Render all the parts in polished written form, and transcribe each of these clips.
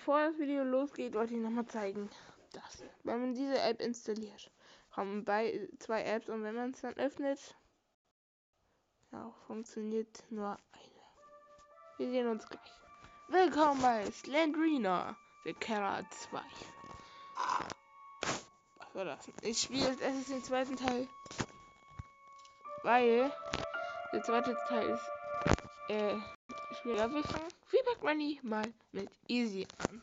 bevor das Video losgeht, wollte ich nochmal zeigen, dass, wenn man diese App installiert, kommen bei 2 Apps und wenn man es dann öffnet, ja, funktioniert nur eine. Wir sehen uns gleich. Willkommen bei Slendrina, The Killer 2. Was war das? Ich spiele jetzt den zweiten Teil, weil der zweite Teil ist, wir fangen wie bei Granny mal mit Easy an.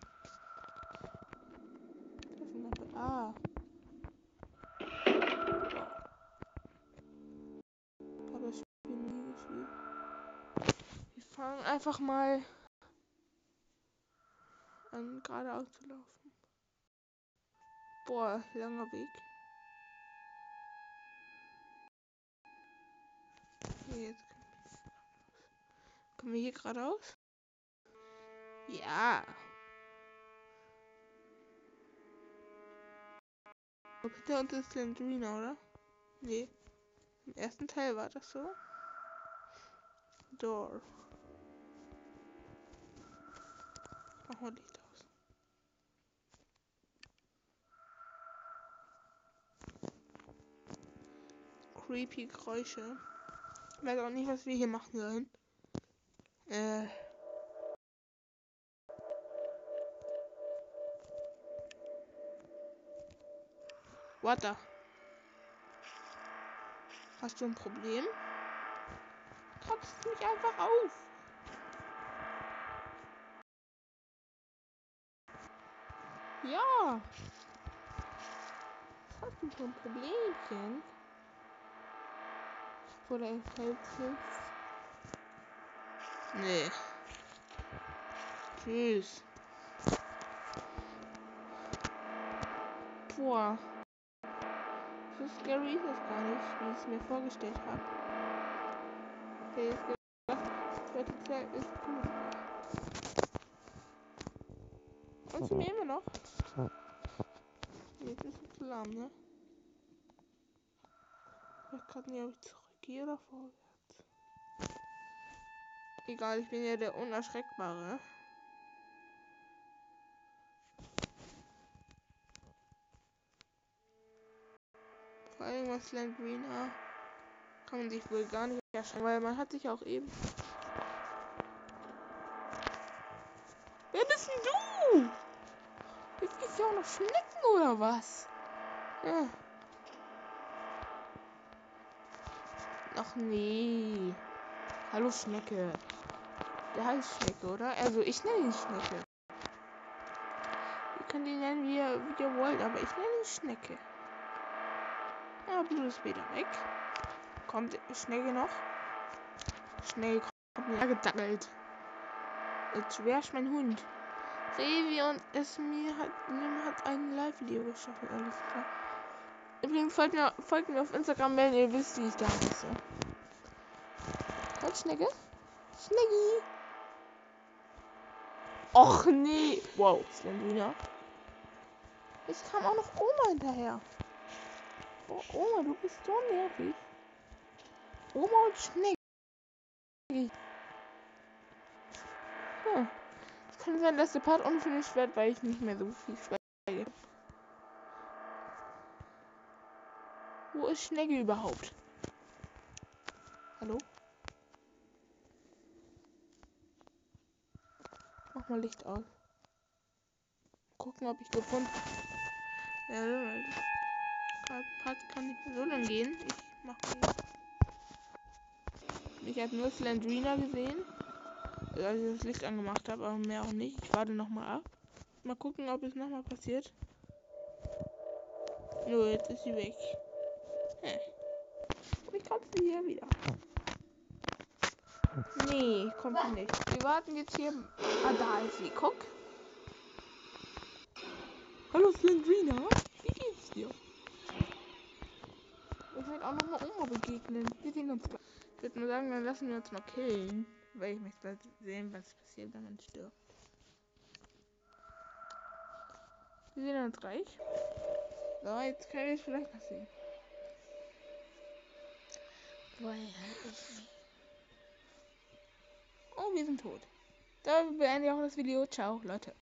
Ah. Ich habe das Spiel nie gespielt. Wir fangen einfach mal an, geradeaus zu laufen. Boah, langer Weg. Okay, jetzt kommen wir hier geradeaus. Ja. Aber hinter uns ist Slendrina, oder? Nee. Im ersten Teil war das so. Door. Machen wir Licht aus. Creepy Geräusche. Ich weiß auch nicht, was wir hier machen sollen. What the? Hast du ein Problem? Kratzt mich einfach auf. Ja. Was hast du für ein Problemchen? Oder er fällt nichts. Nee. Tschüss. Boah. So scary ist das gar nicht, wie ich es mir vorgestellt habe. Okay, jetzt gedacht, das zweite Teil ist gut. Kannst du mir immer noch? Jetzt ist es lahm, ne? Ich weiß gerade nicht, ob ich zurückgehe oder vorwärts. Egal, ich bin ja der Unerschreckbare. Vor allem was Slendrina kann man sich wohl gar nicht erschrecken, weil man hat sich auch eben... Wer bist denn du? Jetzt gibt's ja auch noch Schnecken oder was? Ja. Ach nee. Hallo Schnecke. Der heißt Schnecke, oder? Also ich nenne ihn Schnecke. Ihr könnt ihn nennen, wie ihr wollt, aber ich nenne ihn Schnecke. Ja, Blut ist wieder weg. Kommt Schnecke noch? Schnell kommt mir gedackelt. Jetzt wär's mein Hund. Revi und Esmi hat ein Live-Video geschaffen, alles klar. Übrigens folgt mir auf Instagram, wenn ihr wisst, wie ich da heiße. Halt, Schnecke. Schnecki. Och nee. Wow, Slendrina. Jetzt kam auch noch Oma hinterher. Oh, Oma, du bist so nervig. Oma und Schnecki. Hm. Es kann sein, dass der Part unfinished wird, weil ich nicht mehr so viel schweige. Wo ist Schnecke überhaupt? Hallo? Mach mal Licht aus. Gucken, ob ich gefunden habe. Ja, Part kann nicht mehr so lang gehen. Ich mach mal. Ich habe nur Slendrina gesehen, als ich das Licht angemacht habe, aber mehr auch nicht. Ich warte nochmal ab. Mal gucken, ob es nochmal passiert. Nur jetzt ist sie weg. Und ich komme sie hier wieder. Nee, kommt sie nicht. Wir warten jetzt hier. Ah, da ist sie. Guck. Hallo Slendrina. Wie geht's dir? Ich werde auch nochmal Oma begegnen. Wir sehen uns gleich. Ich würde mal sagen, dann lassen wir uns mal killen. Weil ich möchte sehen, was passiert, wenn man stirbt. Wir sehen uns gleich. So, jetzt können wir es vielleicht noch sehen. Oh, wir sind tot. Da beende ich auch das Video. Ciao, Leute.